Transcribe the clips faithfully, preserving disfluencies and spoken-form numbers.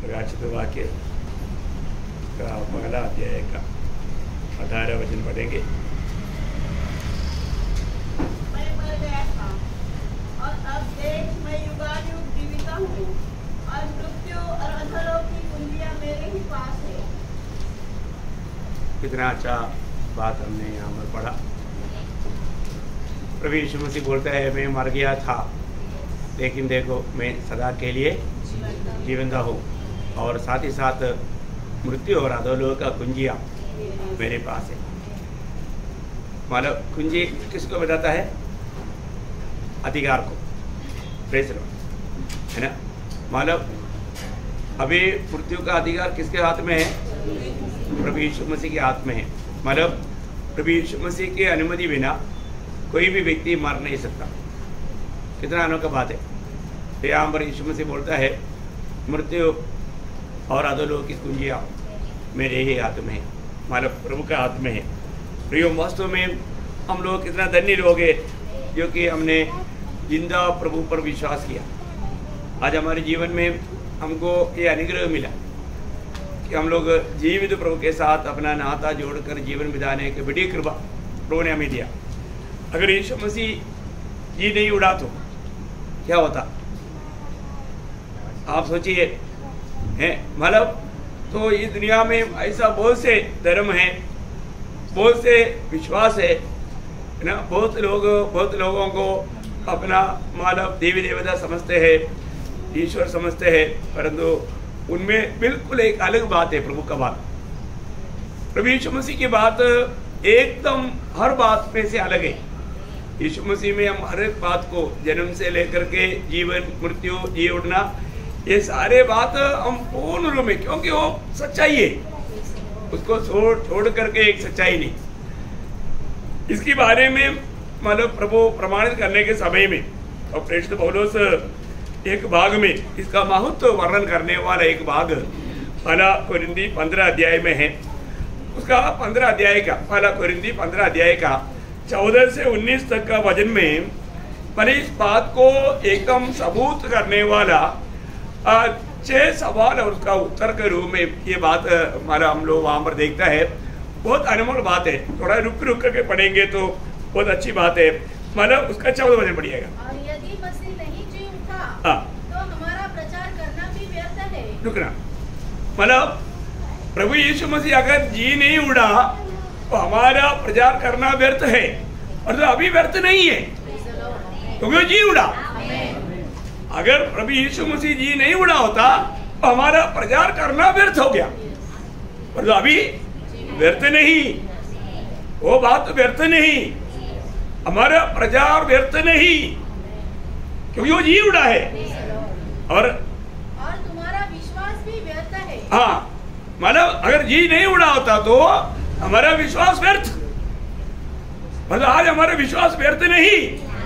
प्रकाशित वाक्य का पहला अध्याय का अठारह वचन पढ़ेंगे। मैं मर गया था और अब देख मैं युगानुयुग जीवित हूँ और मृत्यु और अधोलोक की कुंजियाँ मेरे ही पास है। कितना अच्छा बात हमने यहाँ पर पढ़ा। प्रभु यीशु मसीह बोलता है मैं मर गया था लेकिन देखो मैं सदा के लिए जीवंत हूँ और साथ ही साथ मृत्यु और अधोलोक का कुंजियाँ मेरे पास है। मतलब कुंजी किसको बताता है? अधिकार को, प्रेस है ना। मतलब अभी मृत्यु का अधिकार किसके हाथ में है? प्रभु यीशु मसीह के हाथ में है। मतलब प्रभु यीशु मसीह की अनुमति बिना कोई भी व्यक्ति मर नहीं सकता। कितना अनोखा बात है। यहाँ पर यीशु मसीह बोलता है मृत्यु और अधोलोक की कुंजियाँ मेरे ही हाथ में है, मतलब प्रभु के हाथ में है। प्रियो, वास्तव में हम लोग कितना धन्य लोग हैं क्योंकि हमने जिंदा प्रभु पर विश्वास किया। आज हमारे जीवन में हमको ये अनुग्रह मिला कि हम लोग जीवित प्रभु के साथ अपना नाता जोड़कर जीवन बिताने की बड़ी कृपा प्रभु ने हमें दिया। अगर यीशु मसीह जी नहीं उड़ा तो क्या होता आप सोचिए, हैं? मतलब तो इस दुनिया में ऐसा बहुत से धर्म है, बहुत से विश्वास है ना। बहुत लोग बहुत लोगों को अपना मानव देवी देवता समझते हैं, ईश्वर समझते हैं, परंतु उनमें बिल्कुल एक अलग बात है प्रभु का बात। प्रभु यीशु मसीह की बात एकदम हर बात में से अलग है। यीशु मसीह में हम हर एक बात को जन्म से लेकर के जीवन मृत्यु जी उठना ये सारे बात हम पूर्ण रूप में, क्योंकि वो सच्चाई है, उसको छोड़ छोड़ करके एक सच्चाई नहीं। इसके बारे में मतलब प्रभु प्रमाणित करने के समय में और प्रेषित पौलुस एक भाग में इसका महत्व वर्णन करने वाला एक भाग पहला कोरिन्थी पंद्रह अध्याय में है। उसका पंद्रह अध्याय का पहला कोरिन्थी पंद्रह अध्याय का चौदह से उन्नीस तक का वचन में पहले इस बात को एकदम सबूत करने वाला छह सवाल और उसका उत्तर के रूप में ये बात हमारा हम लोग वहाँ पर देखता है। बहुत अनमोल बात है, थोड़ा रुक रुक करके पढ़ेंगे तो बहुत अच्छी बात है। मतलब उसका चौदह वचन पढ़िएगा। और यदि मसीह नहीं जी उठा तो हमारा प्रचार करना भी व्यर्थ है। रुकना, मतलब प्रभु यीशु मसीह अगर जी नहीं उड़ा तो हमारा प्रचार करना व्यर्थ है, और तो अभी व्यर्थ नहीं है क्योंकि वो जी उड़ा। अगर प्रभु यीशु मसीह जी नहीं उड़ा होता तो हमारा प्रचार करना व्यर्थ हो गया, पर तो अभी व्यर्थ नहीं, वो बात व्यर्थ नहीं, हमारा प्रचार व्यर्थ नहीं क्योंकि वो जी उड़ा है। और और तुम्हारा विश्वास भी व्यर्थ है। हाँ, मतलब अगर जी नहीं उड़ा होता तो हमारा विश्वास व्यर्थ, मतलब आज हमारा विश्वास व्यर्थ नहीं,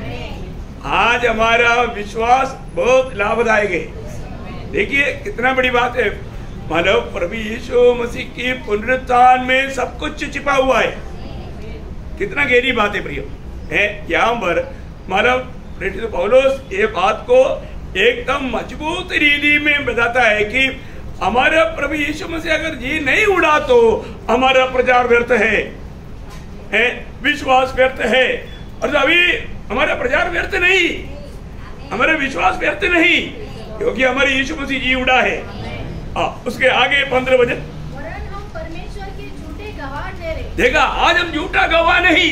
आज हमारा विश्वास बहुत लाभदायक है। देखिए कितना बड़ी बात है। मानव प्रभु यीशु मसीह की पुनरुत्थान में सब कुछ छिपा हुआ है। कितना गहरी बात है प्रियो है। यहाँ पर मानव प्रेषित पौलुस ये बात को एकदम मजबूत रीति में बताता है कि हमारा प्रभु यीशु मसीह अगर जी नहीं उड़ा तो हमारा प्रचार व्यर्थ है, है विश्वास व्यर्थ है। और अभी हमारा प्रचार व्यर्थ नहीं, हमारा विश्वास व्यर्थ नहीं क्योंकि हमारे यीशु मसीह जी उड़ा है। आ, उसके आगे पंद्रह वचन, वरन हम परमेश्वर के झूठे गवाह ठहरे। देखा, आज हम झूठा गवाह नहीं,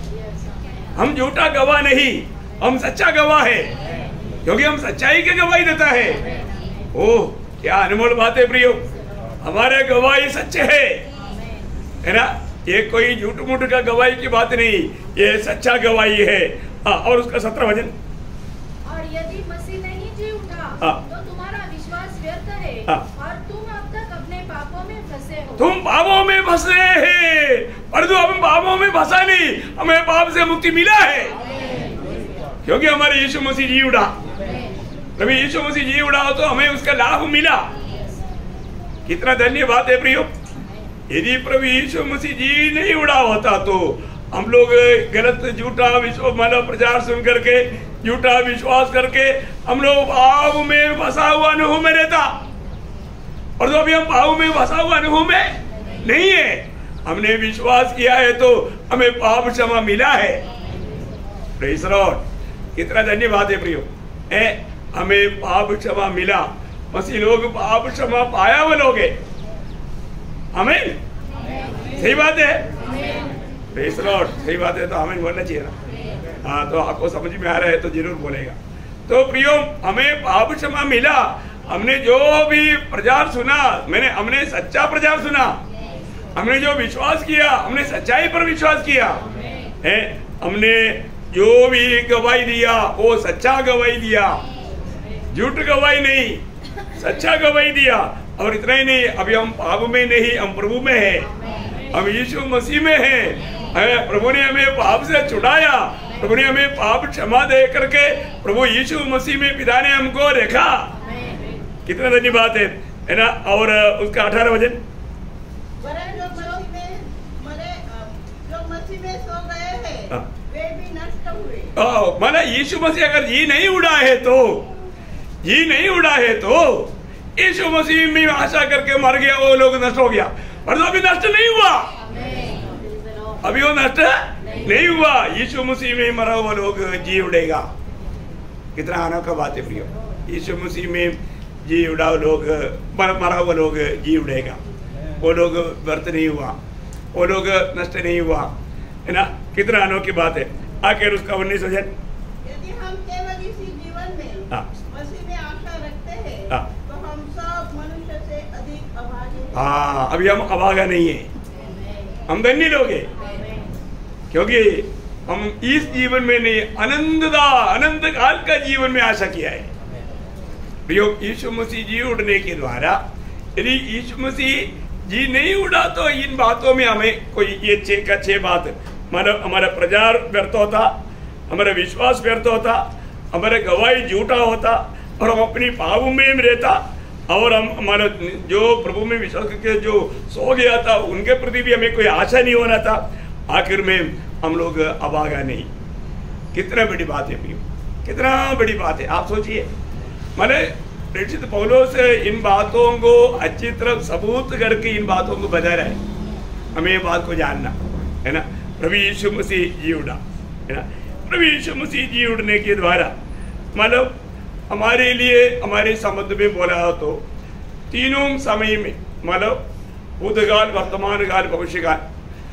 हम झूठा गवाह नहीं, हम सच्चा गवाह है क्योंकि हम सच्चाई की गवाही देता है। ओह क्या अनमोल बात है प्रियो, हमारे गवाही सच्चे है, है ना। ये कोई झूठ मूठ का गवाही की बात नहीं, ये सच्चा गवाही है। हाँ, और उसका सत्रह वचन, और यदि मसीह नहीं जी उठा तो तुम्हारा विश्वास व्यर्थ है और तुम अब तक अपने पापों में फंसे हो। तुम पापों में फंसे हैं, परंतु हम पापों में फंसा नहीं, हमें पाप से मुक्ति मिला है क्योंकि हमारे यीशु मसीह जी उड़ा। प्रभु यीशु मसीह जी उड़ा तो हमें उसका लाभ मिला। कितना धन्य बात है प्रियो। यदि प्रभु यीशु मसीह जी नहीं उड़ा होता तो हम लोग गलत झूठा विश्वास मानव प्रचार सुन करके झूठा विश्वास करके हम लोग पाप में फंसा हुआ अनुभव में रहता। और तो अभी हम पाप में फंसा हुआ अनुभव में नहीं है। हमने विश्वास किया है तो हमें पाप क्षमा मिला है। प्रेज़ द लॉर्ड, कितना धन्यवाद है प्रियो, ए हमें पाप क्षमा मिला। मसीह लोग पाप क्षमा पाया हुए लोग है। आमीन, सही बात है। प्रेज़ द लॉर्ड, सही बात है, तो आमीन बोलना चाहिए ना। हाँ, तो आपको समझ में आ रहा है तो जरूर बोलेगा। तो प्रियो, हमें पाप क्षमा मिला। हमने जो भी प्रचार सुना, मैंने हमने सच्चा प्रचार सुना, हमने जो विश्वास किया, हमने सच्चाई पर विश्वास किया है। हमने जो भी गवाही दिया वो सच्चा गवाही दिया, झूठ गवाही नहीं, सच्चा गवाही दिया। और इतना ही नहीं, अभी हम पाप में नहीं, हम प्रभु में हैं, हम यीशु मसीह में हैं। प्रभु ने हमें पाप से छुड़ाया, प्रभु ने हमें पाप क्षमा दे करके प्रभु यीशु मसीह में पिता ने हमको देखा। कितना धन्यवाद है, है ना। और उसका अठारह वचन, माना यीशु मसीह अगर जी नहीं उड़ा है तो जी नहीं उड़ा है तो यीशु मसीह में आशा करके मर गया वो लोग नष्ट हो गया, पर तो अभी नष्ट नहीं हुआ, अभी वो नष्ट नहीं हुआ। यीशु मसीह में मरा हुआ लोग जी उड़ेगा। कितना अनोखा बात है प्रियो, यीशु मसीह में जी उड़ा लोग, मरा हुआ लोग जी उड़ेगा। वो लोग व्यर्थ नहीं हुआ, वो लोग नष्ट नहीं हुआ, है ना। कितना अनोखी बात है। आखिर उसका उन्नीस वचन, यदि हम केवल इसी जीवन में मसीह में आशा रखते हैं तो हम सब मनुष्य से अधिक अभागे हैं। हाँ, अभी हम अभागा नहीं है, हम धन्य लोग हैं, क्योंकि हम इस जीवन में नहीं, अनंतदा अनंत काल का जीवन में आशा किया है। प्रियो, यीशु मसीह जी उड़ने के द्वारा, यदि यीशु मसीह जी नहीं उड़ा तो इन बातों में हमें कोई ये छह का छह बात, मतलब हमारा प्रचार व्यर्थ होता, हमारा विश्वास व्यर्थ होता, हमारा गवाही झूठा होता, और हम अपनी पाप में रहता, और हम हमारा जो प्रभु में विश्वास करके जो सो गया था उनके प्रति भी हमें कोई आशा नहीं होना था। आखिर में हम लोग अभागा नहीं। कितना बड़ी बात है प्रियो, कितना बड़ी बात है। आप सोचिए, मैंने प्रेषित पौलुस इन बातों को अच्छी तरह सबूत करके इन बातों को बता रहा है। हमें ये बात को जानना है ना। प्रभु यीशु मसीह जी उड़ा, है ना। प्रभु यीशु मसीह जी उड़ने के द्वारा मतलब हमारे लिए, हमारे संबंध में बोला हो तो तीनों समय में, मतलब भूतकाल, वर्तमान काल, भविष्य काल,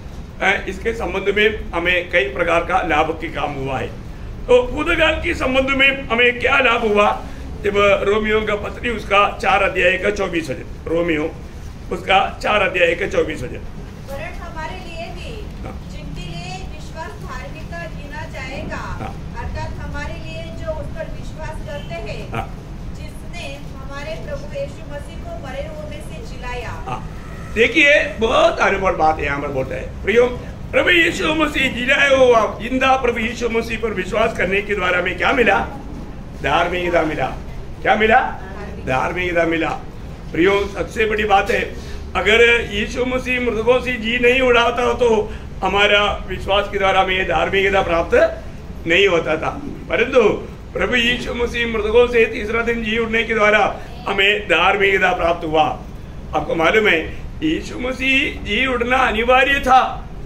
इसके संबंध में हमें कई प्रकार का लाभ के काम हुआ है। तो भूतकाल के संबंध में हमें क्या लाभ हुआ, जब रोमियो का पत्री उसका चार अध्याय का चौबीस वचन, रोमियो उसका चार अध्याय का चौबीस वचन, हमारे लिए भी जिनके लिए विश्वास धार्मिकता गिना जाएगा, अर्थात हमारे लिए जो उस पर विश्वास करते हैं, जिसने हमारे प्रभु यीशु मसीह को मरे हुए में से जिलाया। देखिए, बहुत अनमोल बात है यहाँ पर बोलता है प्रियो, प्रभु यीशु मसीह जिलाया हुआ जिंदा प्रभु यीशु मसीह पर विश्वास करने के द्वारा हमें क्या मिला, धार्मिकता मिला। क्या मिला, धार्मिकता मिला। प्रियो, सबसे बड़ी बात है, अगर यीशु मसीह मृतकों से जी नहीं उड़ाता हो तो हमारा विश्वास के द्वारा हमें धार्मिकता प्राप्त नहीं होता था, परंतु प्रभु यीशु मसीह मृतकों से तीसरा दिन जी उड़ने के द्वारा हमें धार्मिकता प्राप्त हुआ। आपको मालूम है, यीशु मसीह जी उड़ना अनिवार्य था,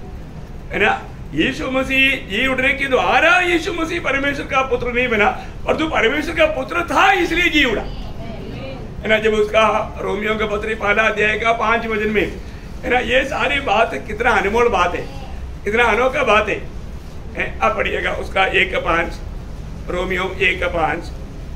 है ना। यीशु मसीह जी उड़ने के द्वारा यीशु मसीह परमेश्वर का पुत्र नहीं बना, और जो परमेश्वर का पुत्र था इसलिए जी उड़ा, है ना। जब उसका रोमियो का पत्र पहला अध्याय का पांच वचन में, है ना, ये सारी बात कितना अनमोल बात है, कितना अनोखा बात है। अब पढ़िएगा उसका एक का पांच, रोमियो एक का पांच।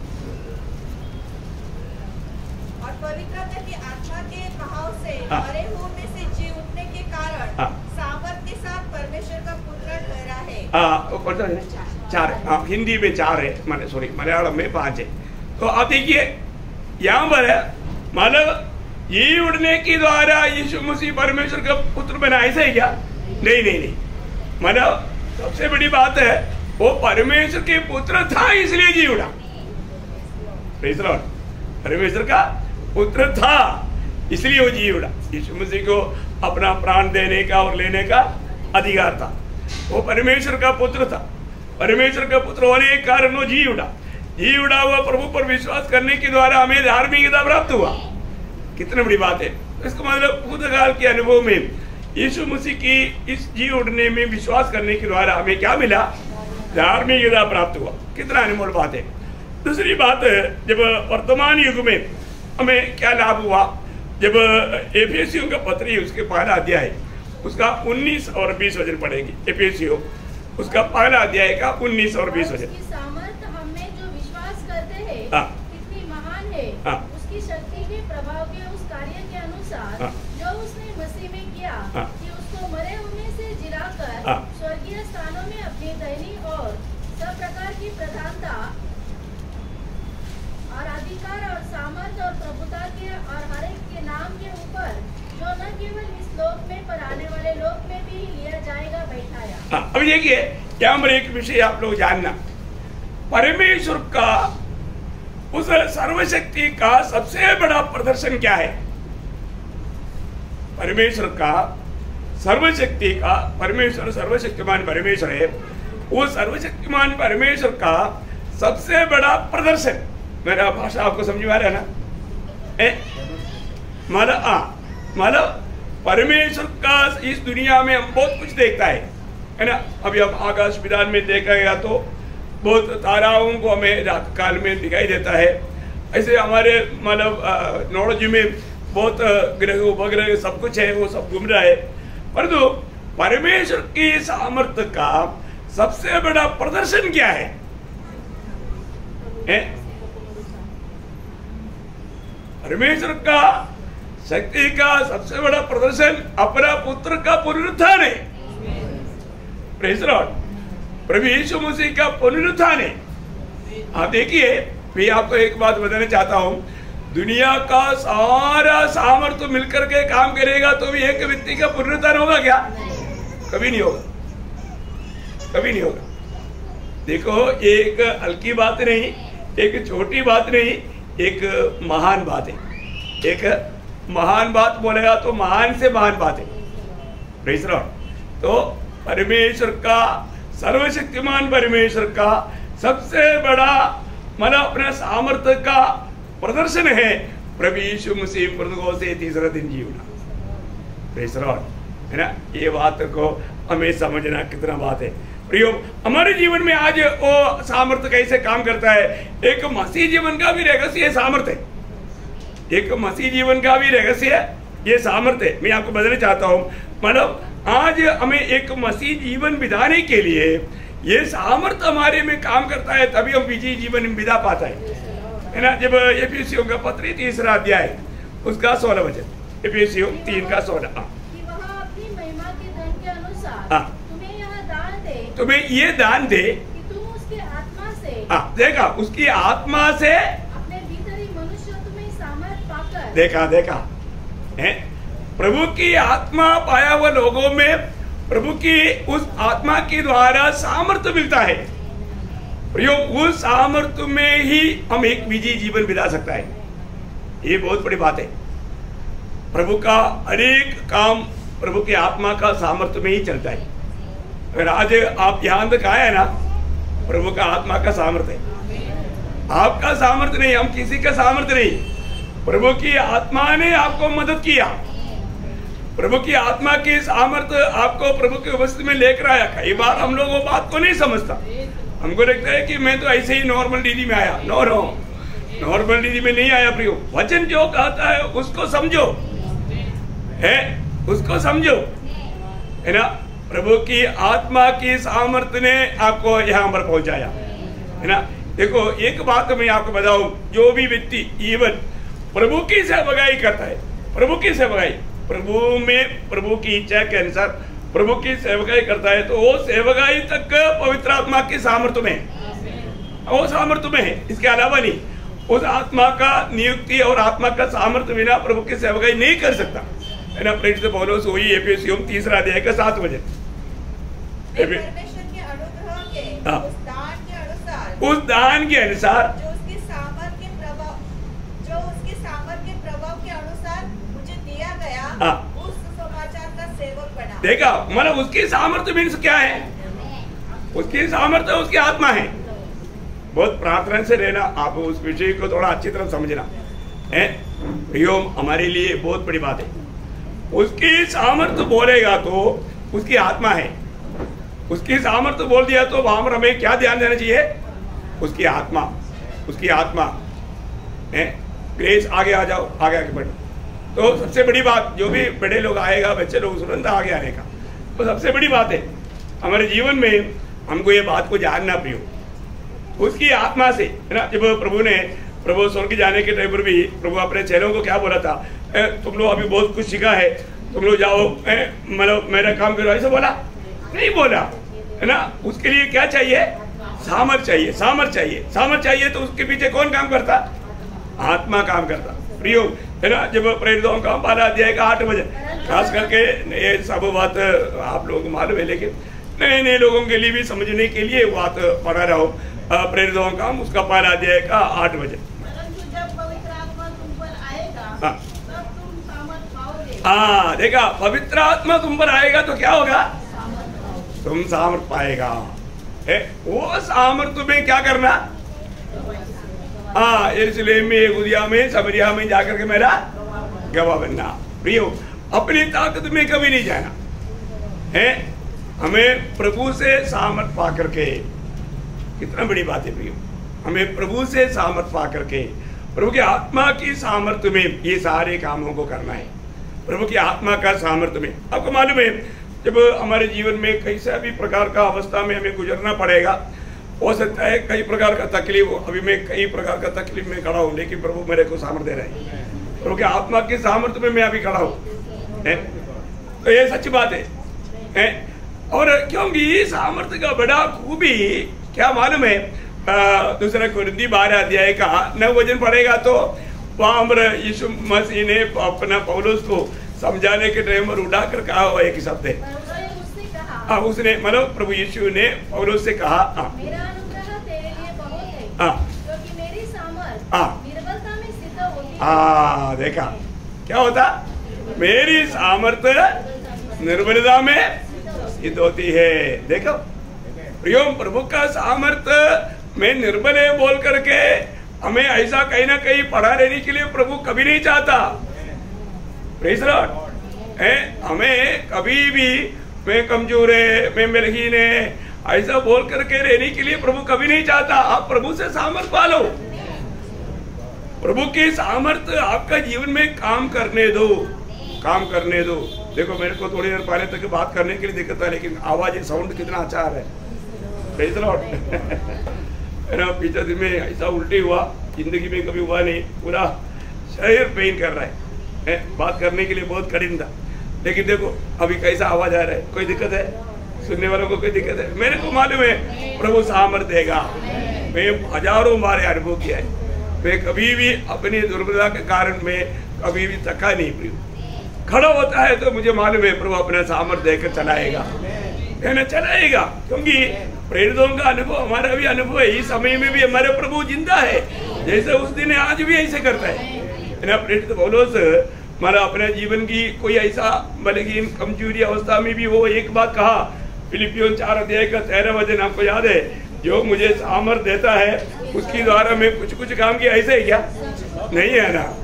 और पवित्रता की आत्मा के बहाव से मरे हुए में से जी उठने के कारण सामर्थ के साथ परमेश्वर का पुत्र ठहरा है। हाँ, चार, हाँ, हिंदी में चार है, मैंने सॉरी मलयालम में पांच है। तो आप देखिए यहाँ पर है, मतलब ये उड़ने के द्वारा यीशु मसीह परमेश्वर का पुत्र बना, ऐसा है क्या? नहीं नहीं नहीं, मतलब सबसे बड़ी बात है वो परमेश्वर के पुत्र था इसलिए जी उड़ा। प्रेज़ द लॉर्ड, परमेश्वर का पुत्र था इसलिए वो जी उड़ा। यीशु मसीह को अपना प्राण देने का और लेने का अधिकार था, वो परमेश्वर का पुत्र था। परमेश्वर का पुत्र होने के कारण वो जी उड़ा। जी उड़ा हुआ प्रभु पर विश्वास करने के द्वारा हमें धार्मिकता प्राप्त हुआ। कितनी बड़ी बात है। इसका मतलब भूतकाल के अनुभव में यीशु मसीह की इस जी उठने में विश्वास करने के द्वारा हमें क्या मिला? धार्मिकता प्राप्त हुआ। कितना अनमोल बात है। दूसरी बात, जब वर्तमान युग में हमें क्या लाभ हुआ? जब एफेसियों का पत्री उसके पहला अध्याय उसका उन्नीस और बीस वचन पढ़ेंगे। एफेसियों उसका पहला अध्याय का उन्नीस और बीस वचन। उसकी सामर्थ हमें जो विश्वास करते हैं हाँ। कितनी महान है। हाँ। उसकी शक्ति के प्रभाव के उस कार्य के अनुसार हाँ। जो उसने मसीह में किया हाँ। कि उसको मरे होने से जिलाकर हाँ। स्वर्गीय स्थानों में अपनी दाहिनी और सब प्रकार की प्रधानता और अधिकार और सामर्थ और प्रभुता के और हर एक के नाम के ऊपर जो न केवल इस लोक में पर आने वाले लोक में भी लिया जाएगा बैठाया। हाँ, अभी देखिए यहाँ पर एक विषय आप लोग जानना, परमेश्वर का उस सर्वशक्ति का सबसे बड़ा प्रदर्शन क्या है? परमेश्वर का सर्वशक्ति का, परमेश्वर सर्वशक्तिमान परमेश्वर है, वो सर्वशक्तिमान परमेश्वर का सबसे बड़ा प्रदर्शन, मेरा भाषा आपको समझ में आ रहा है ना? ए? मतलब आ मतलब परमेश्वर का इस दुनिया में हम बहुत कुछ देखता है, है ना? अभी हम आकाश विधान में देखा गया तो बहुत ताराओं को हमें रात काल में दिखाई देता है। ऐसे हमारे मतलब नॉलेज में बहुत ग्रह उपग्रह सब कुछ है, वो सब घूम रहा है। परंतु परमेश्वर की सामर्थ्य का सबसे बड़ा प्रदर्शन क्या है? है? परमेश्वर का शक्ति का सबसे बड़ा प्रदर्शन अपना पुत्र का पुनरुत्थान है। प्रेज़ लॉर्ड, प्रभु यीशु मसीह का पुनरुत्थान है। आप देखिए, मैं आपको एक बात बताना चाहता हूं, दुनिया का सारा सामर्थ्य मिलकर के काम करेगा तो भी एक व्यक्ति का पुनरुत्थान होगा क्या? कभी नहीं होगा, कभी नहीं होगा। देखो, एक हल्की बात नहीं, एक छोटी बात नहीं, एक महान बात है। एक महान बात बोलेगा तो महान से महान बात है। Praise Lord. तो परमेश्वर का, सर्वशक्तिमान परमेश्वर का सबसे बड़ा मन अपना सामर्थ्य का प्रदर्शन है प्रभु यीशु मसीह मृतकों से तीसरा दिन जी उठा। प्रेज़ लॉर्ड, है ना? ये बात को हमें समझना कितना बात है। प्रियो, हमारे जीवन में आज वो सामर्थ्य कैसे काम करता है? एक मसीह जीवन का भी रहस्य सामर्थ्य है। एक मसीह जीवन का भी रहस्य ये सामर्थ्य है। मैं आपको बताना चाहता हूँ, मतलब आज हमें एक मसीह जीवन बिताने के लिए ये सामर्थ्य हमारे में काम करता है, तभी हम विजयी जीवन बिता पाता है, है ना? जब एफेसियों का पत्र तीसरा अध्याय उसका सोलह वचन, एफेसियों तीन का सोलह, कि वह अपनी महिमा के धन के अनुसार हाँ। तुम्हें यह दान दे, तुम्हें ये दान दे कि तुम उसके आत्मा से, हाँ, देखा, उसकी आत्मा से, अपने भीतरी मनुष्य तुम्हें सामर्थ पाकर, देखा देखा है, प्रभु की आत्मा पाया हुआ लोगों में प्रभु की उस आत्मा के द्वारा सामर्थ्य मिलता है। प्रयोग उस सामर्थ्य में ही हम एक विजयी जीवन बिता सकता है। ये बहुत बड़ी बात है। प्रभु का अनेक काम प्रभु की आत्मा का सामर्थ्य में ही चलता है। अगर आज आप यहां तक आए ना, प्रभु का आत्मा का सामर्थ्य है, आपका सामर्थ्य नहीं, हम किसी का सामर्थ्य नहीं, प्रभु की आत्मा ने आपको मदद किया। प्रभु की आत्मा की सामर्थ्य आपको प्रभु की उपस्थिति में लेकर आया। कई बार हम लोग वो बात को नहीं समझता, हमको लगता है कि मैं तो ऐसे ही नॉर्मल दीदी में आया। नो नो, नॉर्मल दीदी में नहीं आया। प्रियो, वचन जो कहता है उसको समझो, है उसको समझो, है ना? प्रभु की आत्मा की सामर्थ्य ने आपको यहाँ पर पहुंचाया, है ना? देखो, एक बात मैं आपको बताऊं, जो भी व्यक्ति इवन प्रभु की सेवकाई करता है, प्रभु की सेवकाई, प्रभु में प्रभु की इच्छा के अनुसार प्रभु की सेवकाई करता है, तो वो सेवकाई तक पवित्र आत्मा की सामर्थ्य में है, वो सामर्थ्य में है, इसके अलावा नहीं। उस आत्मा का नियुक्ति और आत्मा का सामर्थ्य बिना प्रभु की सेवकाई नहीं कर सकता, है ना? प्रेरित पौलुस वही एफेसियों तीसरा अध्याय का सात बजे परमेश्वर के अनुग्रह के हाँ। उस दान के अनुसार, उस दान के अनुसार जो उसकी सामर्थ के प्रभाव जो उसकी सामर्थ के प्रभाव के अनुसार मुझे दिया गया, हाँ। उस समाचार का सेवक बना। देखा, मतलब उसकी सामर्थ्य मीन्स क्या है? उसकी सामर्थ्य उसकी आत्मा है। बहुत प्रार्थना से रहना, आप उस विषय को थोड़ा अच्छी तरह समझना है। प्रियो हमारे लिए बहुत बड़ी बात है। उसकी सामर्थ्य बोलेगा तो उसकी आत्मा है, उसकी सामर्थ्य बोल दिया तो वहां पर हमें क्या ध्यान देना चाहिए? उसकी आत्मा, उसकी आत्मा है। ग्रेस आगे आ जाओ, आगे आगे बढ़ो। तो सबसे बड़ी बात, जो भी बड़े लोग आएगा, बच्चे लोग सुनंदा आगे आने का, तो सबसे बड़ी बात है हमारे जीवन में हमको ये बात को जानना प्रियो, उसकी आत्मा से है ना। जब प्रभु ने प्रभु स्वर्ग जाने के टाइम पर भी प्रभु अपने चेलों को क्या बोला था? ए, तुम लोग अभी बहुत कुछ सीखा है, तुम लोग जाओ मतलब मेरा काम करो, ऐसा बोला नहीं? बोला है ना। उसके लिए क्या चाहिए? सामर्थ चाहिए, सामर्थ चाहिए, सामर्थ चाहिए। तो उसके पीछे कौन काम करता? आत्मा काम करता प्रियो, है ना। जब प्रेरितों का बारह अध्याय का आठ बजे, खास करके ये सब बात आप लोगों को मालूम है, लेकिन नए नए लोगों के लिए भी समझने के लिए बात पढ़ा रहा हूँ। प्रेरितों का उसका पहला अध्याय का आठ बजे। जब पवित्र आत्मा तुम पर आएगा, हाँ। तब तुम सामर्थ पाओगे। हाँ देखा, पवित्र आत्मा तुम पर आएगा तो क्या होगा? तुम सामर्थ पाएगा। है वो सामर्थ तुम्हें क्या करना? हाँ, यरूशलेम में, यहूदिया में, समरिया में जाकर के मेरा गवाह बनना। प्रियो, अपनी ताकत में कभी नहीं जाना है, हमें प्रभु से सामर्थ पा करके। कितना बड़ी बात है प्रियो, हमें प्रभु से सामर्थ पा करके, प्रभु की आत्मा की सामर्थ्य में ये सारे कामों को करना है। प्रभु की आत्मा का सामर्थ्य में, आपको मालूम है जब हमारे जीवन में कैसा भी प्रकार का अवस्था में हमें गुजरना पड़ेगा, हो सकता है कई प्रकार का तकलीफ हो। अभी मैं कई प्रकार का तकलीफ में खड़ा हूँ, लेकिन प्रभु मेरे को सामर्थ्य दे रहे हैं। प्रभु की आत्मा की सामर्थ्य में मैं अभी खड़ा हूँ, तो ये सच्ची बात है, है? और क्योंकि सामर्थ्य का बड़ा खूबी क्या मालूम है? दूसरा कुरिन्थी बारह अध्याय का नौ वचन पढ़ेगा तो वहां पर यीशु मसीह ने अपना पौलुस को समझाने के टाइम पर उड़ा कर कहा हुआ एक शब्द है। हाँ, उसने मतलब प्रभु यीशु ने पौलुस से कहा, मेरा अनुग्रह तेरे लिए बहुत है, हाँ, क्योंकि मेरी सामर्थ हाँ, निर्बलता में सिद्ध होती है। हाँ देखा क्या होता? मेरी सामर्थ्य निर्बलता में सिद्ध होती है। देखो प्रियो, प्रभु का सामर्थ्य में निर्बल है बोल करके हमें ऐसा कहीं ना कहीं पढ़ा रहने के लिए प्रभु कभी नहीं चाहता। प्रेज़ लॉर्ड, हमें कभी भी मैं कमजोर है, मैं बलहीन है, ऐसा बोल करके रहने के लिए प्रभु कभी नहीं चाहता। आप प्रभु से सामर्थ पालो, प्रभु की सामर्थ्य आपका जीवन में काम करने दो, काम करने दो। देखो मेरे को थोड़ी देर पहले तक बात करने के लिए दिक्कत है, लेकिन आवाज साउंड कितना अच्छा आ रहा है। प्रेज़ लॉर्ड, है ना। पिछले दिन में ऐसा उल्टी हुआ, जिंदगी में कभी हुआ नहीं, पूरा शरीर पेन कर रहा है, है? बात करने के लिए बहुत कठिन था, लेकिन देखो अभी कैसा आवाज आ रहा है। कोई दिक्कत है? सुनने वालों को कोई दिक्कत है? मेरे को मालूम है प्रभु सामर्थ देगा। मैं हजारों बार अनुभव किया है, मैं कभी भी अपनी दुर्बलता के कारण में कभी भी थका नहीं। प्रभु खड़ा होता है तो मुझे मालूम है प्रभु अपना सामर्थ देकर चलाएगा, है ना, चलाएगा। क्योंकि प्रेरितों का अनुभव हमारा भी अनुभव है। इस समय में भी हमारे प्रभु जिंदा है, जैसे उस दिन आज भी ऐसे करता है ना। प्रेरित पौलुस हमारा अपने जीवन की कोई ऐसा बलहीन कमजोरी अवस्था में भी वो एक बात कहा, फिलिपियों चार अध्याय का तेरह वचन आपको याद है, जो मुझे सामर्थ देता है उसकी द्वारा मैं कुछ कुछ काम किया। ऐसे ही क्या? नहीं है ना।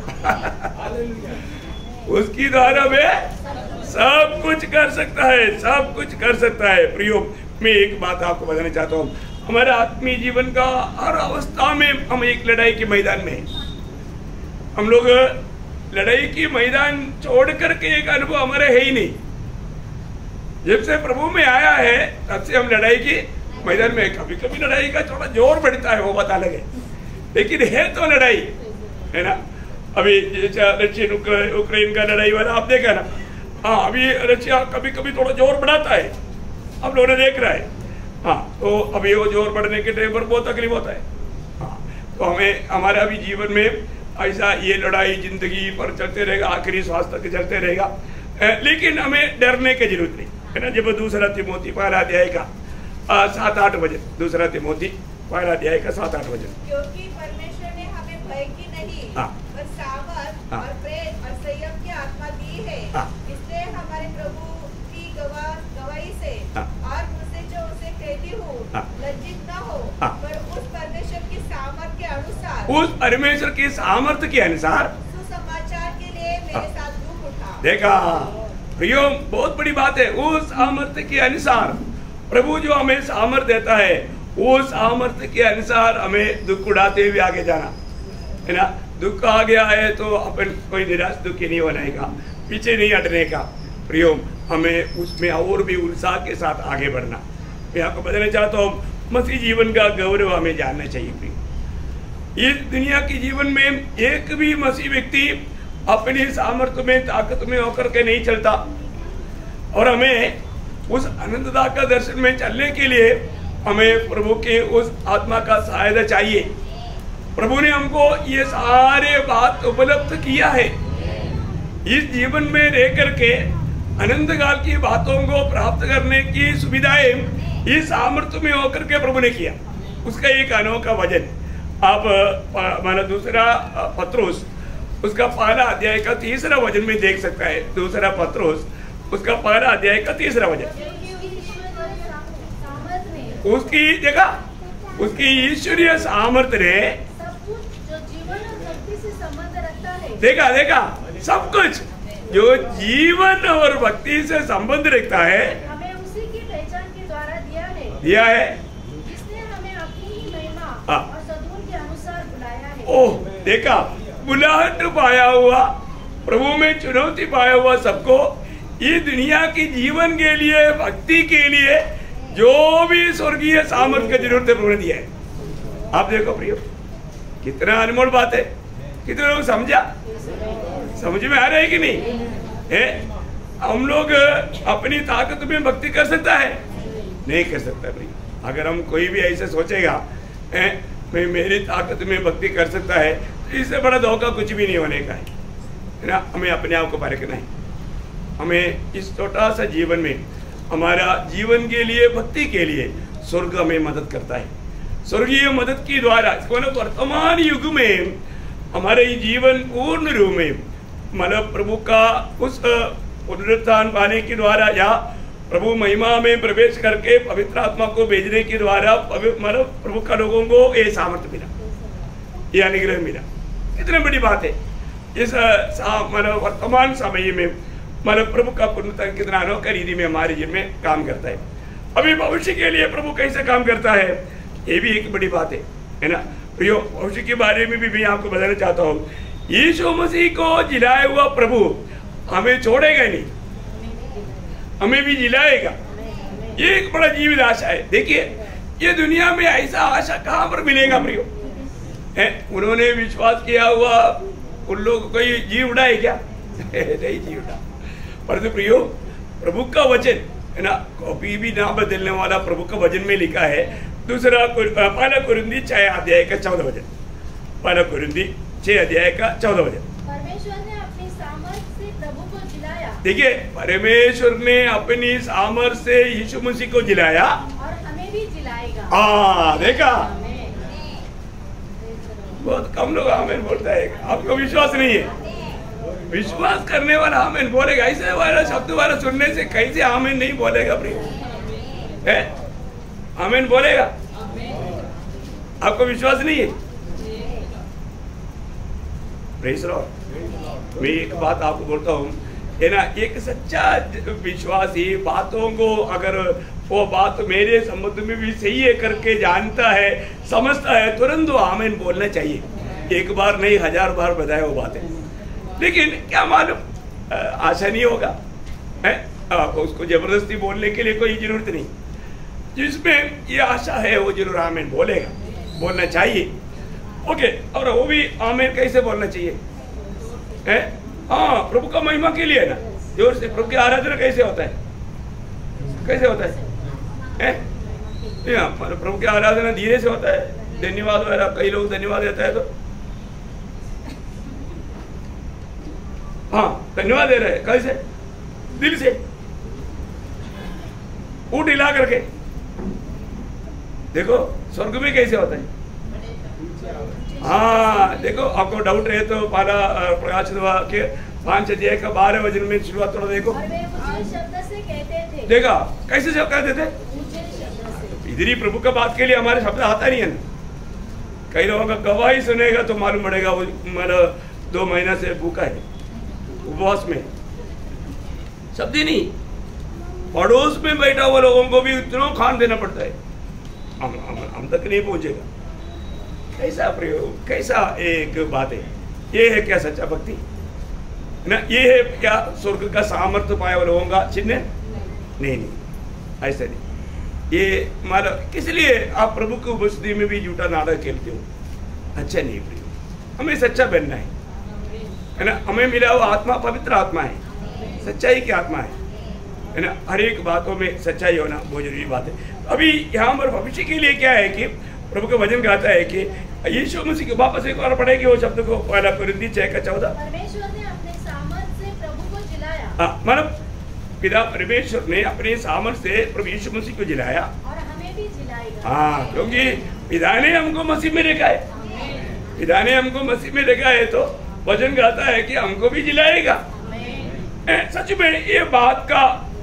उसकी द्वारा मैं सब कुछ कर सकता है, सब कुछ कर सकता है। प्रियो, मैं एक बात आपको बताना चाहता हूँ, हमारे आत्मीय जीवन का हर अवस्था में हम एक लड़ाई के मैदान में हैं। हम लोग लड़ाई की मैदान छोड़ करके एक अनुभव हमारे है ही नहीं। जब से प्रभु में आया है तब से हम लड़ाई की मैदान में। कभी कभी लड़ाई का थोड़ा जोर बढ़ता है, वो बता लगे, लेकिन है तो लड़ाई, है ना। अभी रशियन यूक्रेन का लड़ाई वाला आप देखा ना, हाँ अभी रशिया कभी कभी थोड़ा जोर बढ़ाता है, आप लोगों ने देख रहा है। हाँ, तो अभी वो जोर बढ़ने के टाइम पर बहुत तकलीफ होता है। हाँ, तो हमें हमारे अभी जीवन में ऐसा ये लड़ाई जिंदगी पर चलते रहेगा, आखिरी श्वास तक चलते रहेगा, लेकिन हमें डरने की जरूरत नहीं, है ना। जब दूसरा तिमोथी पहला अध्याय का सात आठ बजे, दूसरा तिमोथी पहला अध्याय का सात आठ बजे, क्योंकि परमेश्वर ने हमें भय की नहीं, हाँ, पर सामर्थ हाँ, और प्रेम और संयम की आत्मा दी है। हाँ, इसलिए हमारे प्रभु की गवाह गवाही से, हाँ, और मुझसे जो उसे कहती हूँ, हाँ, लज्जित न हो, हाँ, पर उस परमेश्वर की सामर्थ के अनुसार, उस परमेश्वर की सामर्थ्य के अनुसार सुसमाचार देखा प्रियो, बहुत बड़ी बात है। उस सामर्थ्य के अनुसार प्रभु जो हमें सामर्थ्य देता है, उस सामर्थ्य के अनुसार हमें दुख उड़ाते हुए आगे जाना है ना। दुख आ गया है तो अपन कोई निराश दुखी नहीं होने का, पीछे नहीं हटने का प्रियो, हमें उसमें और भी उत्साह के साथ आगे बढ़ना। मैं आपको बताना चाहता हूँ, मसीह जीवन का गौरव हमें जानना चाहिए प्रियो। इस दुनिया के जीवन में एक भी मसीह व्यक्ति अपनी सामर्थ्य में, ताकत में होकर के नहीं चलता, और हमें उस अनंतता का दर्शन में चलने के लिए हमें प्रभु के उस आत्मा का सहायता चाहिए। प्रभु ने हमको ये सारे बात उपलब्ध किया है। इस जीवन में रह करके अनंत काल की बातों को प्राप्त करने की सुविधाएं इस सामर्थ्य में होकर के प्रभु ने किया। उसका एक अनोखा वचन आप माना दूसरा पत्रोस उसका पहला अध्याय का तीसरा वचन में देख सकता है। दूसरा पत्रोस उसका पहला अध्याय का तीसरा वचन, उसकी देखा उसकी ईश्वरीय सामर्थ्य ने सब कुछ जो जीवन और भक्ति से संबंध रखता है, देखा देखा सब कुछ जो जीवन और भक्ति से संबंध रखता है, हमें उसी की पहचान के द्वारा दिया है दिया है जिसने हमें अपनी ही महिमा हाँ। और सद्गुण के अनुसार बुलाया है। ओह देखा, बुलाहट पाया हुआ, प्रभु में चुनौती पाया हुआ सबको ये दुनिया की जीवन के लिए, भक्ति के लिए जो भी स्वर्गीय सामर्थ्य की जरूरत है प्रभु ने दिया है। आप देखो प्रियो, कितना अनमोल बात है। कितने लोग समझा, समझ में आ रहा है कि नहीं है? हम लोग अपनी ताकत में भक्ति कर सकता है? नहीं कर सकता प्रियो। अगर हम कोई भी ऐसे सोचेगा है मैं मेरी ताकत में भक्ति कर सकता है, तो इससे बड़ा धोखा कुछ भी नहीं होने का है ना। हमें अपने आप को परखना है। हमें इस छोटा सा जीवन में, हमारा जीवन के लिए, भक्ति के लिए स्वर्ग हमें मदद करता है। स्वर्गीय मदद की द्वारा वर्तमान युग में हमारे जीवन पूर्ण रूप में मतलब प्रभु का उस पुनरुत्थान पाने के द्वारा या प्रभु महिमा में प्रवेश करके पवित्र आत्मा को भेजने के द्वारा मतलब प्रभु का लोगों को ये सामर्थ्य मिला, ये अनुग्रह मिला। कितनी बड़ी बात है। इस मतलब वर्तमान समय में मतलब प्रभु का पुनरुत्थान कितना अनोखा रीति में हमारे जीवन में काम करता है। अभी भविष्य के लिए प्रभु कैसे काम करता है, ये भी एक बड़ी बात है है ना प्रियो। भविष्य के बारे में भी मैं आपको बताना चाहता हूँ। यीशु मसीह को जिलाया हुआ प्रभु हमें छोड़ेगा नहीं, हमें भी जिलाएगा। ये एक बड़ा जीवित आशा है। देखिए, ये दुनिया में ऐसा आशा कहाँ पर मिलेगा प्रियो है? उन्होंने विश्वास किया हुआ उन लोग कोई जी उड़ाए क्या? नहीं जी उड़ा। परंतु प्रियो, प्रभु का वचन है ना, कॉपी भी ना बदलने वाला प्रभु का वचन में लिखा है। दूसरा पहला कुरिन्दी छह अध्याय का चौदह वचन, पहला कुरिन्दी छह अध्याय का चौदह वचन। परमेश्वर ने अपनी सामर्थ्य से प्रभु को जिलाया। देखिए, परमेश्वर ने अपनी सामर्थ्य से यीशु मसीह को जिलाया और हमें भी जिलाएगा। हाँ देखा, बहुत कम लोग आमीन बोलता है। आपको विश्वास नहीं है? विश्वास करने वाला आमीन बोलेगा। ऐसे वाला शब्द वाला सुनने से कैसे आमीन नहीं बोलेगा प्रिय है? आमीन बोलेगा। आपको विश्वास नहीं है? Praise Lord. मैं एक बात आपको बोलता हूँ है ना, एक सच्चा विश्वासी बातों को अगर वो बात मेरे संबंध में भी सही है करके जानता है, समझता है, तुरंत वो आमीन बोलना चाहिए। एक बार नहीं, हजार बार बताया वो बातें। लेकिन क्या मालूम आशा नहीं होगा है? उसको जबरदस्ती बोलने के लिए कोई जरूरत नहीं। जिसमें ये आशा है वो जरूर आमीन बोलेगा, बोलना चाहिए। ओके, और वो भी आमीन कैसे बोलना चाहिए है? हाँ, प्रभु का महिमा के लिए ना, जोर से। प्रभु की आराधना कैसे होता है? कैसे होता है, है? प्रभु की आराधना धीरे से होता है। धन्यवाद वगैरह कई लोग धन्यवाद देता है तो हाँ धन्यवाद दे रहे हैं। कैसे? दिल से, ऊट हिला करके। देखो स्वर्ग में कैसे होता है। हाँ देखो, आपको डाउट है तो पहला प्रकाशित के पांच अध्याय का बारह वचन में शुरुआत थोड़ा देखो। और वे ऊंचे शब्द से कहते थे। देखा कैसे शब्द कहते थे? ऊंचे शब्द से। इधर ही प्रभु का बात के लिए हमारे शब्द आता नहीं है ना। कई लोगों का गवाही सुनेगा तो मालूम पड़ेगा वो मतलब दो महीना से भूखा है, उपवास में शब्द ही नहीं, पड़ोस में बैठा हुआ लोगों को भी इतना खान देना पड़ता है, हम हम, हम तक नहीं पहुंचेगा। कैसा प्रयोग, कैसा एक बात है। ये है क्या सच्चा भक्ति ना? ये है क्या स्वर्ग का सामर्थ्य पाए हुए लोगों का चिन्ह? नहीं नहीं, ऐसा नहीं। ये मतलब किस लिए आप प्रभु की उपस्थिति में भी झूठा नाटक खेलते हो? अच्छा नहीं प्रयोग, हमें सच्चा बनना है, है ना? हमें मिला हुआ आत्मा पवित्र आत्मा है, सच्चाई की आत्मा है, है ना? हर एक बातों में सच्चाई होना बहुत जरूरी बात है। अभी यहाँ पर भविष्य के लिए क्या है कि प्रभु का वचन कहता है कि यीशु मसीह के वापस एक बार पढ़ेगी वो शब्द को, पहला कुरिन्थी छह का चौदह। परमेश्वर ने अपने सामर्थ से प्रभु को जिलाया। हाँ, मतलब पिता परमेश्वर ने अपने सामर्थ से प्रभु यीशु मसीह को जिलाया और हमें भी जिलाएगा। हाँ, क्योंकि पिता ने हमको मसीह में रखा है, पिता ने हमको मसीह में रखा है, तो वचन कहता है कि हमको भी जिलाएगा। सच में ये बात का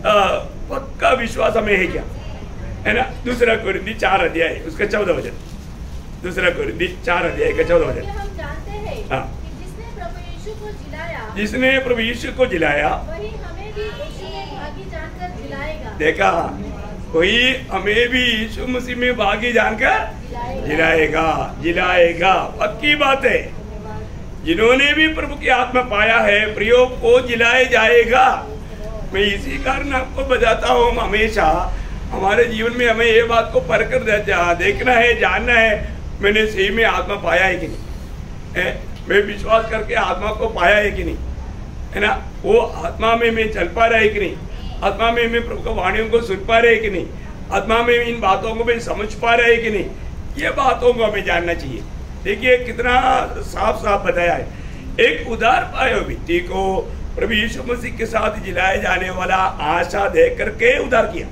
पक्का विश्वास हमें है क्या, है ना? दूसरा कुरिन्थी चार अध्याय उसका चौदह वचन, दूसरा कुरिन्थी चार अध्याय का चौदह वचन। हम जानते हैं हाँ, कि जिसने प्रभु यीशु को जिलाया, जिसने प्रभु यीशु को जिलाया वही हमें भी यीशु में भागी जानकर जिलाएगा। देखा, कोई हमें भी यीशु मसीह में भागी जानकर जिलाएगा, जिलाएगा, पक्की बात है। जिन्होंने भी प्रभु की आत्मा पाया है प्रियो को जिलाए जाएगा। मैं इसी कारण आपको बताता हूँ, हमेशा हमारे जीवन में हमें ये बात को परख कर देखना है, जानना है, मैंने सही में आत्मा पाया है कि नहीं, है? मैं विश्वास करके आत्मा को पाया है कि नहीं, है ना? वो आत्मा में मैं चल पा रहा है कि नहीं, आत्मा में मैं प्रभु की वाणियों को सुन पा रहे कि नहीं, आत्मा में इन बातों को मैं समझ पा रहा है कि नहीं, ये बातों को हमें जानना चाहिए। देखिए कितना साफ साफ बताया है। एक उदार पाए व्यक्ति को प्रभु यीशु मसीह के साथ जिलाए जाने वाला आशा देख करके उदार किया।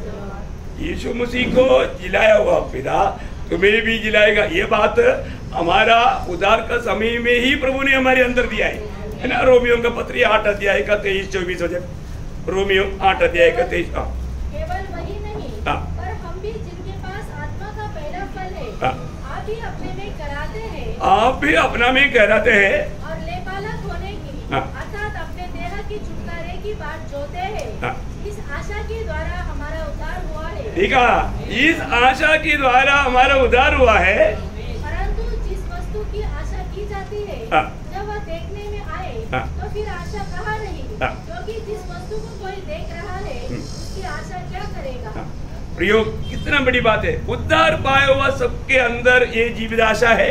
यीशु मसीह को जिलाया हुआ पिता तुम्हें भी जिलाएगा, ये बात हमारा उदार का समय में ही प्रभु ने हमारे अंदर दिया है, है ना? रोमियो का पत्री आठ अध्याय का तेईस चौबीस वचन, रोमियो आठ अध्याय का तेईस। केवल वही नहीं, हाँ, पर हम भी जिनके पास आत्मा का पहला फल है, हाँ, आप भी अपने में कराते हैं, आप भी अपना में कहराते हैं और लेपालक होने की, हाँ, अर्थात अपने देह की छुटकारे की बात जोते हैं। हाँ, इस आशा के द्वारा हमारा उद्धार हुआ है। ठीक है, इस आशा के द्वारा हमारा उद्धार हुआ है। परंतु जिस वस्तु की आशा की जाती है, हाँ, जब वह देखने में आए, हाँ, तो फिर आशा कहाँ रही? हाँ, क्योंकि जिस वस्तु को कोई देख रहा है, उसकी आशा क्या करेगा? हाँ, प्रयोग कितना बड़ी बात है। उद्धार पाया हुआ सबके अंदर ये जीवित आशा है।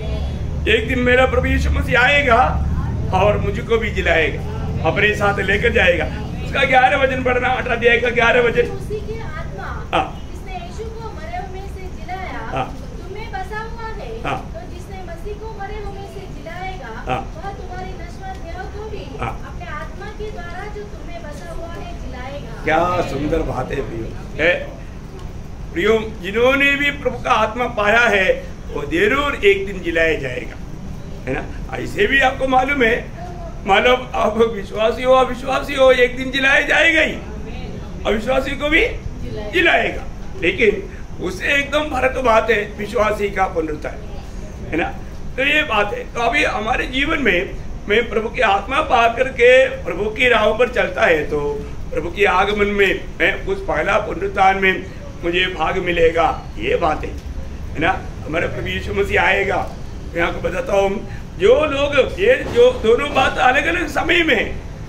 एक दिन मेरा प्रभु यीशु मसीह आएगा और मुझको भी जिलाएगा, अपने साथ लेकर जाएगा। उसका ग्यारह वचन पढ़ना, अठारह अध्याय का ग्यारह वचन। उसी की आत्मा हाँ, जिसने यीशु को मरे हुए से जिलाया, हाँ, तुम्हें बसा हुआ है। हाँ, तो जिसने मसीह को मरे हुए से जिलाएगा, हाँ, वह तुम्हारी नश्वर देह को भी हाँ, अपने आत्मा के द्वारा जो तुम्हें बसा हुआ है जिलाएगा। क्या सुंदर बात है प्रियो, है प्रियो। जिन्होंने भी प्रभु का आत्मा पाया है वो जरूर एक दिन जिलाया जाएगा, है ना? ऐसे भी आपको मालूम है, मतलब आप विश्वासी हो अविश्वासी हो, एक दिन जिलाया जाएगा ही, अविश्वासी को भी जिलाएगा। लेकिन उससे एकदम फर्क बात है विश्वासी का पुनरुत्थान, है ना? तो ये बात है। तो अभी हमारे जीवन में मैं प्रभु की आत्मा पा करके प्रभु की राह पर चलता है तो प्रभु की आगमन में मैं उस पहला पुनरुत्थान में मुझे भाग मिलेगा, ये बात है, है ना? हमारे प्रभु यीशु मसीह आएगा। मैं आपको बताता हूँ, जो लोग ये जो दोनों बात अलग अलग समय में है,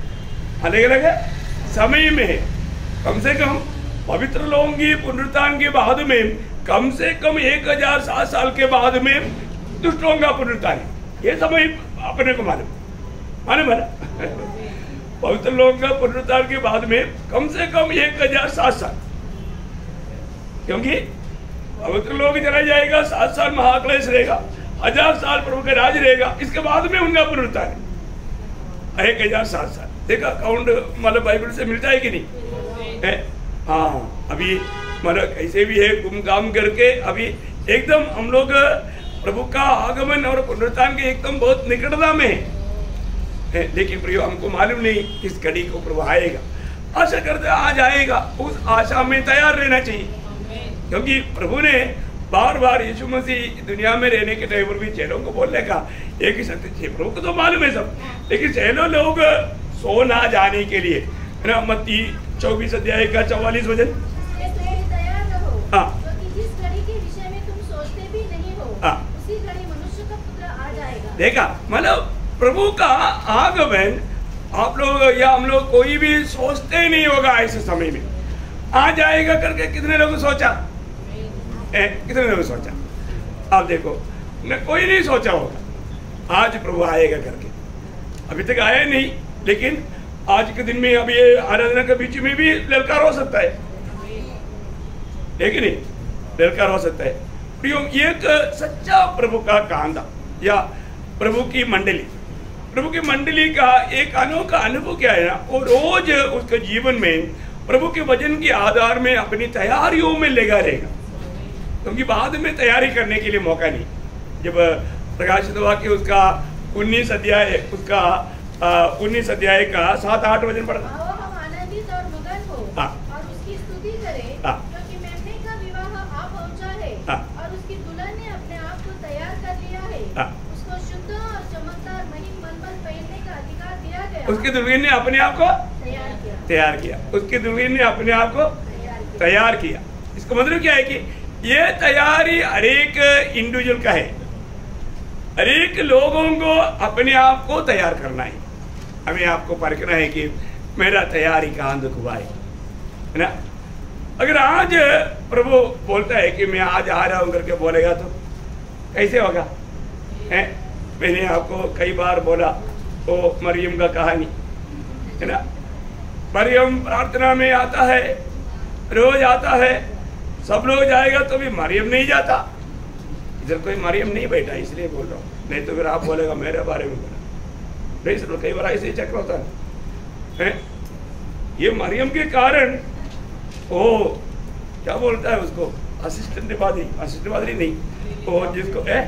अलग अलग समय में है। कम से कम पवित्र लोगों की पुनरुत्थान के बाद में कम से कम एक हजार सात साल के बाद में दुष्टों का पुनरुत्थान है, ये समय अपने को मालूम मालूम है ना? पवित्र लोगों का पुनरुत्थान के बाद में कम से कम एक हजार सात साल, क्योंकि पवित्र लोग चला जाएगा, सात साल महाक्लेश रहेगा, हजार साल प्रभु का राज रहेगा, इसके बाद में उनका पुनरुत्थान है एक हजार सात साल। देखा काउंट मतलब बाइबल से मिलता है कि नहीं है? हाँ, अभी मतलब ऐसे भी है घूम घाम करके अभी एकदम हम लोग प्रभु का आगमन और पुनरुत्थान के एकदम बहुत निकटता में है, लेकिन प्रभु हमको मालूम नहीं किस घड़ी को प्रभु आएगा। आशा करते आ जाएगा, उस आशा में तैयार रहना चाहिए, क्योंकि प्रभु ने बार बार यीशु मसीह दुनिया में रहने के टाइम पर भी चेलों को बोलने का एक ही सत्य, प्रभु को तो मालूम है सब, लेकिन चेलों लोग सो ना जाने के लिए है ना, मत्ती चौबीस अध्याय का चौवालीस वचन। इसलिए तुम तैयार रहो, हाँ। क्योंकि जिस घड़ी के विषय में तुम सोचते भी नहीं हो, हाँ। उसी घड़ी मनुष्य का पुत्र आ जाएगा। देखा, मतलब प्रभु का आगमन आप लोग या हम लोग कोई भी सोचते ही नहीं होगा ऐसे समय में आ जाएगा करके। कितने लोगों सोचा ए, कितने लोगों सोचा? आप देखो न, कोई नहीं सोचा होगा आज प्रभु आएगा करके। अभी तक आया नहीं, लेकिन आज के दिन में अब ये आराधना के बीच में भी ललकार हो सकता है, लेकिन नहीं ललकार हो सकता है। प्रियो, एक सच्चा प्रभु का कांधा या प्रभु की मंडली, प्रभु की मंडली का एक अनोखा अनुभव क्या है ना, वो रोज उसके जीवन में प्रभु के वचन के आधार में अपनी तैयारियों में लगा रहेगा, क्योंकि बाद में तैयारी करने के लिए मौका नहीं। जब प्रकाशित वाक्य उसका उन्नीस अध्याय उसका उन्नीस अध्याय का सात आठ वचन पढ़ा, आओ हम आनंदित और मगन हो हाँ। और उसकी स्तुति करें, हाँ। क्योंकि मेमने का विवाह आ पहुंचा है, हाँ। और उसकी दुल्हन ने अपने आप को तैयार कर लिया है। हाँ। उसको शुद्ध और चमकदार महीन मलमल पहनने का अधिकार दिया गया। उसकी दुल्हन ने अपने आप को तैयार किया तैयार किया उसकी दुल्हन ने अपने आप को तैयार किया। तैयार किया। इसका मतलब क्या है कि ये तैयारी हर एक इंडिविजुअल का है, हर एक लोगों को अपने आप को तैयार करना है। हमें आपको परखना है कि मेरा तैयारी का अंध हुआ है ना। अगर आज प्रभु बोलता है कि मैं आज आ रहा हूं करके बोलेगा तो कैसे होगा? है? मैंने आपको कई बार बोला वो मरियम का कहानी है ना। मरियम प्रार्थना में आता है, रोज आता है, सब लोग जाएगा तो भी मरियम नहीं जाता। इधर कोई मरियम नहीं बैठा इसलिए बोल रहा हूँ, नहीं तो फिर आप बोलेगा मेरे बारे में बोला नहीं। सब कई बार ऐसे ही चक्र होता है। ये मरियम के कारण ओ क्या बोलता है उसको, असिस्टेंट निभादी असिस्टेंट निभादी नहीं, वो जिसको है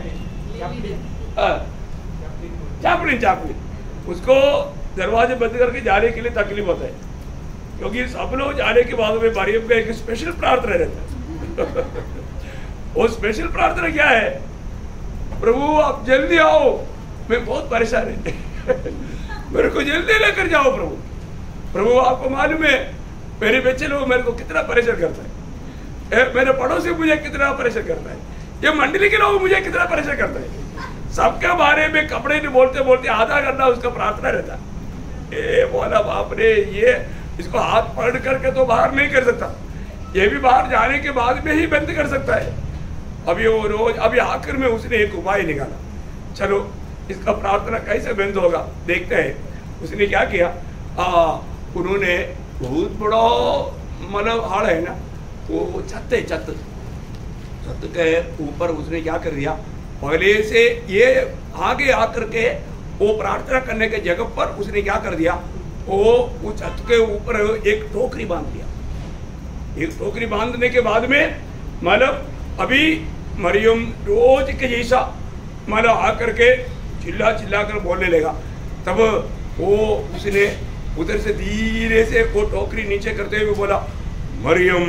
चापलिन चापलिन उसको दरवाजे बंद करके जाने के लिए तकलीफ होता है, क्योंकि सब लोग जाने के बाद में मरियम का एक स्पेशल प्रार्थना रहता है। वो स्पेशल प्रार्थना क्या है? प्रभु आप जल्दी आओ, मैं बहुत परेशान है, मेरे को जल्दी लेकर जाओ प्रभु। प्रभु आपको मालूम है मेरे बच्चे लोग मेरे को कितना परेशान करता है, ए, मेरे पड़ोसी मुझे कितना परेशान करता है, ये मंडली के लोग मुझे कितना परेशान करता है। सबके बारे में कपड़े नहीं बोलते बोलते आधा घंटा उसका प्रार्थना रहता है। ए बोला बाप रे, ये इसको हाथ पकड़ करके तो बाहर नहीं कर सकता, ये भी बाहर जाने के बाद में ही बंद कर सकता है। अभी वो रोज अभी आखिर में उसने एक उपाय निकाला, चलो इसका प्रार्थना कैसे बंद होगा देखते हैं। उसने क्या किया, आ, उन्होंने बहुत बड़ा मतलब हाड़ है ना, वो छत है, छत छत के ऊपर उसने क्या कर दिया, पहले से ये आगे आकर के वो प्रार्थना करने के जगह पर उसने क्या कर दिया, वो उस छत के ऊपर एक टोकरी बांध दिया। एक टोकरी बांधने के बाद में मतलब अभी मरियम रोज के जैसा मतलब आकर के चिल्ला चिल्ला कर बोलने लगा। तब वो उसने उधर से धीरे से वो टोकरी नीचे करते हुए बोला, मरियम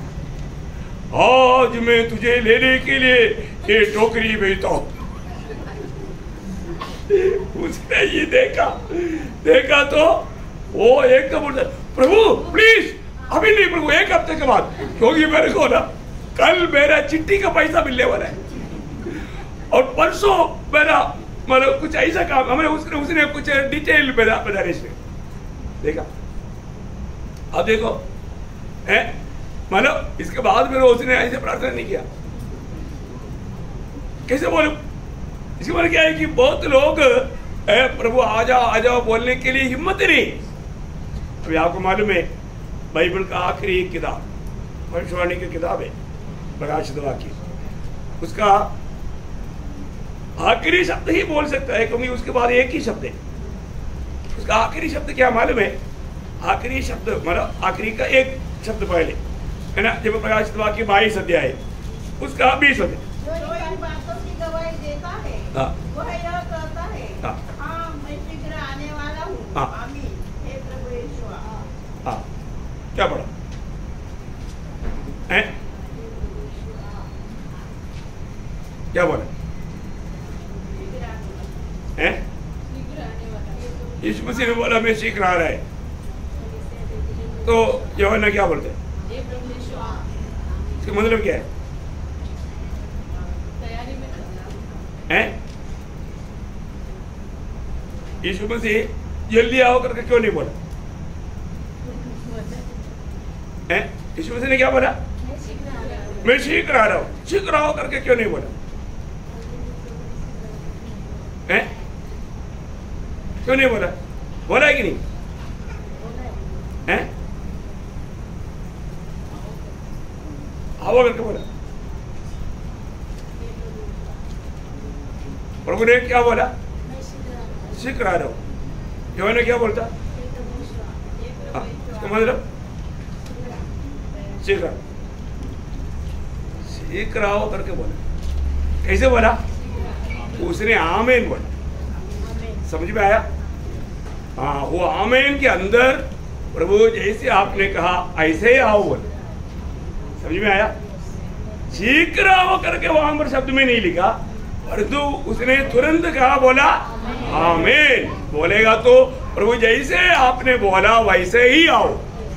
आज मैं तुझे लेने के लिए ये टोकरी भेजता हूं। उसने ये देखा देखा तो वो एकदम बोलता, प्रभु प्लीज अभी नहीं प्रभु, एक हफ्ते के बाद, क्योंकि मेरे को ना कल मेरा चिट्ठी का पैसा मिलने वाला है और परसों मेरा मतलब कुछ ऐसा काम हमें उसने उसने कुछ डिटेल बताने से देखा। अब देखो है मतलब इसके बाद में उसने ऐसे प्रार्थना नहीं किया। कैसे बोलूं? इसके मतलब क्या है कि बहुत लोग है प्रभु आ जाओ आ जाओ बोलने के लिए हिम्मत नहीं। अभी आपको मालूम है बाइबल का आखिरी किताब भविष्यवाणी की किताब है प्रकाशित वाक्य, उसका आखिरी शब्द ही बोल सकता है क्योंकि उसके बाद एक ही शब्द है। उसका आखिरी शब्द क्या मालूम है? आखिरी शब्द मतलब आखिरी का एक शब्द पहले है ना, जब प्रकाशित वाक्य बाईस अध्याय उसका बीस अध्याय, जो इन बातों की गवाही देता है वह यह कहता है, हाँ मैं शीघ्र आने वाला हूँ, आमीन। हे प्रभु यीशु आ। हाँ क्या पढ़ा है? क्या बोला है? यीशु मसीह ने बोला मैं शीघ्र आ रहा है। तो यूहन्ना क्या बोलते हैं? हे प्रभु यीशु, इसका मतलब क्या है? तैयारी में हैं? यीशु मसीह जल्दी आओ करके क्यों नहीं बोला? हैं? यीशु मसीह ने क्या बोला? मैं शीघ्र आ रहा हूं। शीघ्र आओ करके क्यों नहीं बोला? हैं? क्यों नहीं बोला? बोला है कि नहीं? हैं? आओ करके बोला। प्रभु ने क्या बोला? शीघ्र आ रहा हूं। यूहन्ना क्या बोलता? हाँ, इसका मतलब शीघ्र शीघ्र आओ करके बोला। कैसे बोला? उसने आमीन बोला। समझ में आया? हाँ, वो आमीन के अंदर प्रभु जैसे आपने कहा ऐसे ही आओ बोले। समझ में आया? शीघ्र आओ करके वहां पर शब्द में नहीं लिखा, परंतु उसने तुरंत कहा, बोला आमीन। बोलेगा तो प्रभु जैसे आपने बोला वैसे ही आओ।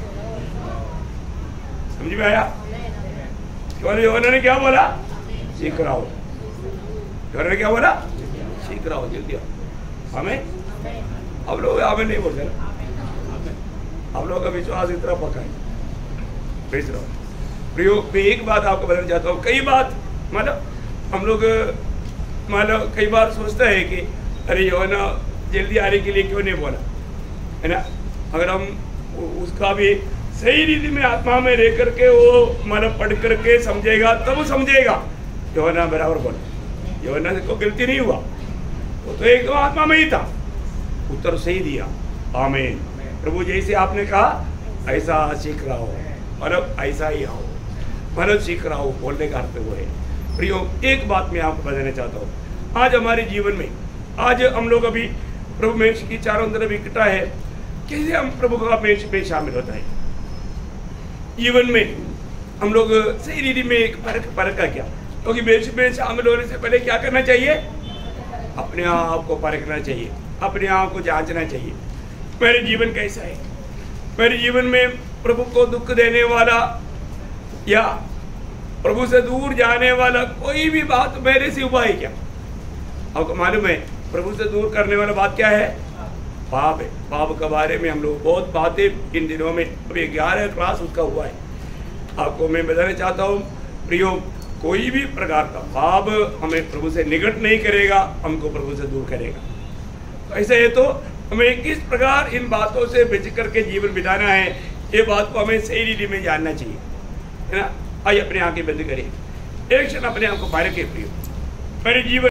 समझ में आया? यूहन्ना ने क्या बोला? शीघ्र आओ। यूहन्ना ने क्या बोला? शीघ्र आओ, जल्दी आओ। हमें अब लोग हमें नहीं बोलते ना, आप लोगों का विश्वास इतना पक्का है। भेज रहा हूँ प्रियो, मैं एक बात आपको बताना चाहता हूँ। कई बात मतलब हम लोग मतलब कई बार सोचते हैं कि अरे यूहन्ना जल्दी आने के लिए क्यों नहीं बोला, है ना? अगर हम उसका भी सही रीति में आत्मा में रह करके वो मतलब पढ़ करके समझेगा तब समझेगा यूहन्ना बराबर बोला। यूहन्ना से कोई गलती नहीं हुआ, वो तो एकदम आत्मा में ही था, उत्तर सही दिया। आमीन। प्रभु जैसे आपने कहा ऐसा सीख रहा हो, मतलब ऐसा ही आओ, मतलब सीख रहा हो बोलने का अर्थ वो है। प्रियो, एक बात मैं आपको बताना चाहता हूँ। आज हमारे जीवन में, आज हम लोग अभी प्रभु में की चारों तरफ इकट्ठा है, कैसे हम प्रभु का मेष में शामिल होता है जीवन में। हम लोग सही रीति में एक परख परख का क्या, क्योंकि तो मेष में शामिल होने से पहले क्या करना चाहिए? अपने आप को परखना चाहिए, अपने आप को जांचना चाहिए। मेरे जीवन कैसा है? मेरे जीवन में प्रभु को दुख देने वाला या प्रभु से दूर जाने वाला कोई भी बात मेरे से हुआ है क्या? आपको मालूम है प्रभु से दूर करने वाला बात क्या है? पाप है। पाप के बारे में हम लोग बहुत बातें इन दिनों में, अभी ग्यारह क्लास उसका हुआ है। आपको मैं बताना चाहता हूँ प्रियो, कोई भी प्रकार का पाप हमें प्रभु से निकट नहीं करेगा, हमको प्रभु से दूर करेगा। ऐसा है तो हमें किस प्रकार इन बातों से बच करके जीवन बिताना है, ये बात को हमें सही रीति में जानना चाहिए, है ना? आइए अपने आंखें बंद करें, एक क्षण अपने आप को पार के प्रियो। मेरे जीवन